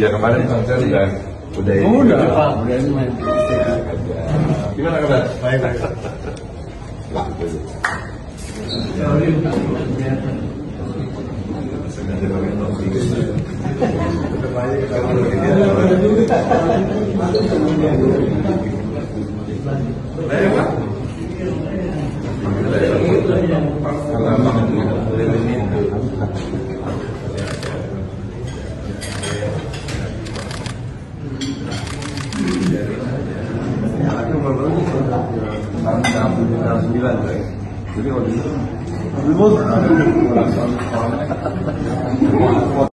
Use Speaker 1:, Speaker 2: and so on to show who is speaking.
Speaker 1: ya kemarin konser udah ini.
Speaker 2: Udah ini main.
Speaker 1: Gimana kabar?
Speaker 2: Baik.
Speaker 1: Jadi waktu itu